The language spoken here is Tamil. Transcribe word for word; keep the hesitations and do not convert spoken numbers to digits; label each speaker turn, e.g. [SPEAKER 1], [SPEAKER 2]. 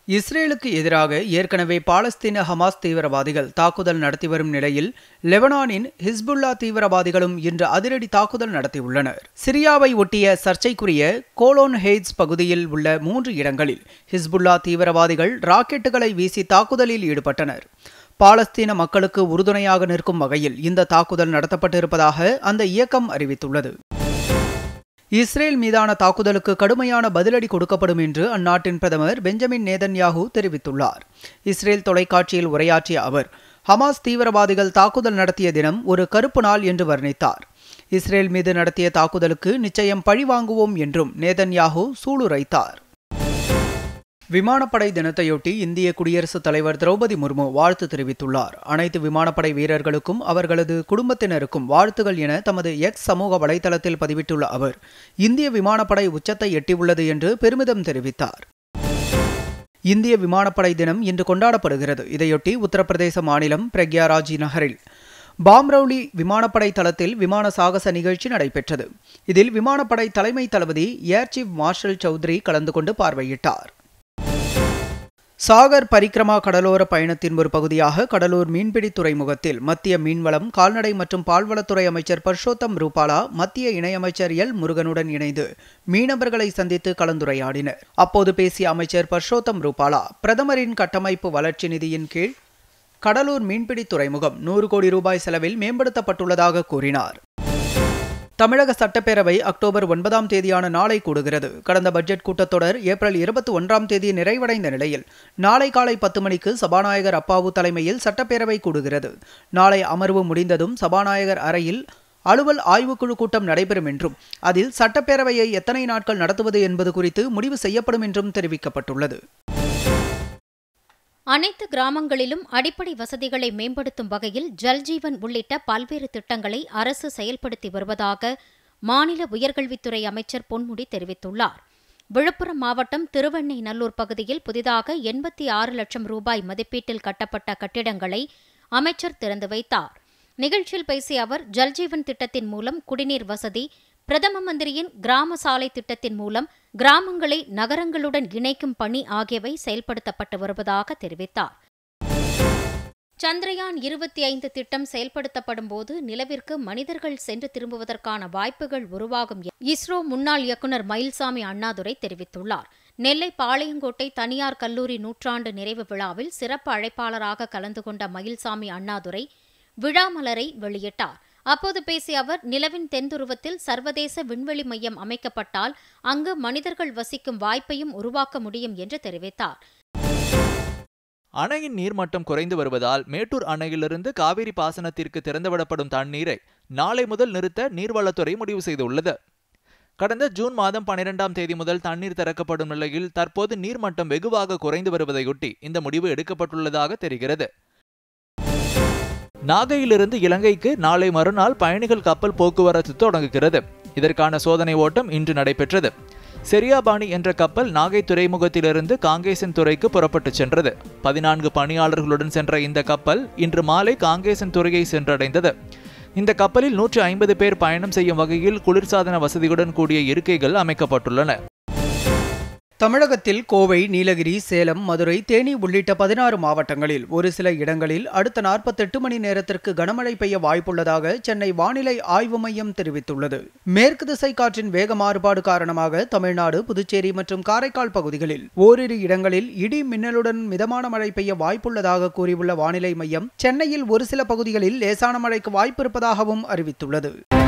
[SPEAKER 1] இஸ்ரேலுக்கு எதிராக ஏற்கனவே பாலஸ்தீன ஹமாஸ் தீவிரவாதிகள் தாக்குதல் நடத்தி வரும் நிலையில் லெபனானின் ஹிஸ்புல்லா தீவிரவாதிகளும் இன்று அதிரடி தாக்குதல் நடத்தியுள்ளனர். சிரியாவை ஒட்டிய சர்ச்சைக்குரிய கோலோன் ஹெய்ட்ஸ் பகுதியில் உள்ள மூன்று இடங்களில் ஹிஸ்புல்லா தீவிரவாதிகள் ராக்கெட்டுகளை வீசி தாக்குதலில் ஈடுபட்டனர். பாலஸ்தீன மக்களுக்கு உறுதுணையாக நிற்கும் வகையில் இந்த தாக்குதல் நடத்தப்பட்டிருப்பதாக அந்த இயக்கம் அறிவித்துள்ளது. இஸ்ரேல் மீதான தாக்குதலுக்கு கடுமையான பதிலடி கொடுக்கப்படும் என்று அந்நாட்டின் பிரதமர் பெஞ்சமின் நேதன்யாகு தெரிவித்துள்ளார். இஸ்ரேல் தொலைக்காட்சியில் உரையாற்றிய அவர் ஹமாஸ் தீவிரவாதிகள் தாக்குதல் நடத்திய தினம் ஒரு கருப்பு நாள் என்று வர்ணித்தார். இஸ்ரேல் மீது நடத்திய தாக்குதலுக்கு நிச்சயம் பழி வாங்குவோம் என்றும் நேதன்யாகு சூளுரைத்தார். விமானப்படை தினத்தையொட்டி இந்திய குடியரசுத் தலைவர் திரௌபதி முர்மு வாழ்த்து தெரிவித்துள்ளார். அனைத்து விமானப்படை வீரர்களுக்கும் அவர்களது குடும்பத்தினருக்கும் வாழ்த்துகள் என தமது எக்ஸ் சமூக வலைதளத்தில் பதிவிட்டுள்ள அவர் இந்திய விமானப்படை உச்சத்தை எட்டியுள்ளது என்று பெருமிதம் தெரிவித்தார். இந்திய விமானப்படை தினம் இன்று கொண்டாடப்படுகிறது. இதையொட்டி உத்தரப்பிரதேச மாநிலம் பிரக்யாராஜ் நகரில் பாம்ரௌலி விமானப்படை தளத்தில் விமான சாகச நிகழ்ச்சி நடைபெற்றது. இதில் விமானப்படை தலைமை தளபதி ஏர் சீஃப் மார்ஷல் சௌத்ரி கலந்து கொண்டு பார்வையிட்டார். சாகர் பரிக்ரமா கடலோர பயணத்தின் ஒரு பகுதியாக கடலூர் மீன்பிடி துறைமுகத்தில் மத்திய மீன்வளம், கால்நடை மற்றும் பால்வளத்துறை அமைச்சர் பர்ஷோத்தம் ரூபாலா மத்திய இணையமைச்சர் எல் முருகனுடன் இணைந்து மீனவர்களை சந்தித்து கலந்துரையாடினர். அப்போது பேசிய அமைச்சர் பர்ஷோத்தம் ரூபாலா பிரதமரின் கட்டமைப்பு வளர்ச்சி நிதியின் கீழ் கடலூர் மீன்பிடி துறைமுகம் நூறு கோடி ரூபாய் செலவில் மேம்படுத்தப்பட்டுள்ளதாக கூறினார். தமிழக சட்டப்பேரவை அக்டோபர் ஒன்பதாம் தேதியான நாளை கூடுகிறது. கடந்த பட்ஜெட் கூட்டத்தொடர் ஏப்ரல் இருபத்தி ஒன்றாம் தேதி நிறைவடைந்த நிலையில் நாளை காலை பத்து மணிக்கு சபாநாயகர் அப்பாவு தலைமையில் சட்டப்பேரவை கூடுகிறது. நாளை அமர்வு முடிந்ததும் சபாநாயகர் அறையில் அலுவல் ஆய்வுக்குழு கூட்டம் நடைபெறும் என்றும் அதில் சட்டப்பேரவையை எத்தனை நாட்கள் நடத்துவது என்பது குறித்து முடிவு செய்யப்படும் என்றும் தெரிவிக்கப்பட்டுள்ளது.
[SPEAKER 2] அனைத்து கிராமங்களிலும் அடிப்படை வசதிகளை மேம்படுத்தும் வகையில் ஜல்ஜீவன் உள்ளிட்ட பல்வேறு திட்டங்களை அரசு செயல்படுத்தி வருவதாக மாநில உயர்கல்வித்துறை அமைச்சர் பொன்முடி தெரிவித்துள்ளார். விழுப்புரம் மாவட்டம் திருவெண்ணெய்நல்லூர் பகுதியில் புதிதாக எண்பத்தி ஆறு லட்சம் ரூபாய் மதிப்பீட்டில் கட்டப்பட்ட கட்டிடங்களை அமைச்சர் திறந்து வைத்தார். நிகழ்ச்சியில் பேசிய அவர் ஜல்ஜீவன் திட்டத்தின் மூலம் குடிநீர் வசதி, பிரதம மந்திரியின் கிராம சாலை திட்டத்தின் மூலம் கிராமங்களை நகரங்களுடன் இணைக்கும் பணி ஆகியவை செயல்படுத்தப்பட்டு வருவதாக தெரிவித்தார். சந்திரயான் இருபத்தி ஐந்து திட்டம் செயல்படுத்தப்படும் போது நிலவிற்கு மனிதர்கள் சென்று திரும்புவதற்கான வாய்ப்புகள் உருவாகும் என இஸ்ரோ முன்னாள் இயக்குநர் மயில்சாமி அண்ணாதுரை தெரிவித்துள்ளார். நெல்லை பாளையங்கோட்டை தனியார் கல்லூரி நூற்றாண்டு நிறைவு விழாவில் சிறப்பு அழைப்பாளராக கலந்து கொண்ட மயில்சாமி அண்ணாதுரை விழாமலரை வெளியிட்டார். அப்போது பேசிய அவர் நிலவின் தென்துருவத்தில் சர்வதேச விண்வெளி மையம் அமைக்கப்பட்டால் அங்கு மனிதர்கள் வசிக்கும் வாய்ப்பையும் உருவாக்க முடியும் என்று தெரிவித்தார்.
[SPEAKER 3] அணையின் நீர்மட்டம் குறைந்து வருவதால் மேட்டூர் அணையிலிருந்து காவிரி பாசனத்திற்கு திறந்துவிடப்படும் தண்ணீரை நாளை முதல் நிறுத்த நீர்வளத்துறை முடிவு செய்துள்ளது. கடந்த ஜூன் மாதம் பனிரெண்டாம் தேதி முதல் தண்ணீர் திறக்கப்படும் நிலையில் தற்போது நீர்மட்டம் வெகுவாக குறைந்து வருவதையொட்டி இந்த முடிவு எடுக்கப்பட்டுள்ளதாக தெரிகிறது. நாகையிலிருந்து இலங்கைக்கு நாளை மறுநாள் பயணிகள் கப்பல் போக்குவரத்து தொடங்குகிறது. இதற்கான சோதனை ஓட்டம் இன்று நடைபெற்றது. செரியாபாணி என்ற கப்பல் நாகை துறைமுகத்திலிருந்து காங்கேசன் துறைக்கு புறப்பட்டு சென்றது. பதினான்கு பணியாளர்களுடன் சென்ற இந்த கப்பல் இன்று மாலை காங்கேசன் துறையை சென்றடைந்தது. இந்த கப்பலில் நூற்று ஐம்பது பேர் பயணம் செய்யும் வகையில் குளிர்சாதன வசதியுடன் கூடிய இருக்கைகள் அமைக்கப்பட்டுள்ளன.
[SPEAKER 1] தமிழகத்தில் கோவை, நீலகிரி, சேலம், மதுரை, தேனி உள்ளிட்ட பதினாறு மாவட்டங்களில் ஒரு சில இடங்களில் அடுத்த நாற்பத்தெட்டு மணி நேரத்திற்கு கனமழை பெய்ய வாய்ப்புள்ளதாக சென்னை வானிலை ஆய்வு மையம் தெரிவித்துள்ளது. மேற்கு திசை காற்றின் வேக மாறுபாடு காரணமாக தமிழ்நாடு, புதுச்சேரி மற்றும் காரைக்கால் பகுதிகளில் ஓரிரு இடங்களில் இடி மின்னலுடன் மிதமான மழை பெய்ய வாய்ப்புள்ளதாக கூறியுள்ள வானிலை மையம் சென்னையில் ஒரு சில பகுதிகளில் லேசான மழைக்கு வாய்ப்பிருப்பதாகவும் அறிவித்துள்ளது.